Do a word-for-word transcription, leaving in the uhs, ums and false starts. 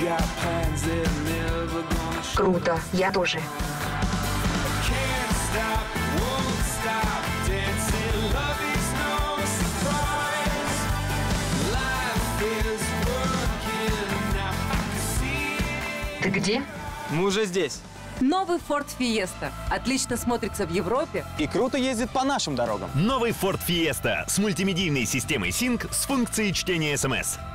Круто, я тоже. Ты где? Мы уже здесь. Новый Ford Fiesta. Отлично смотрится в Европе. И круто ездит по нашим дорогам. Новый Ford Fiesta с мультимедийной системой Sync с функцией чтения эс эм эс.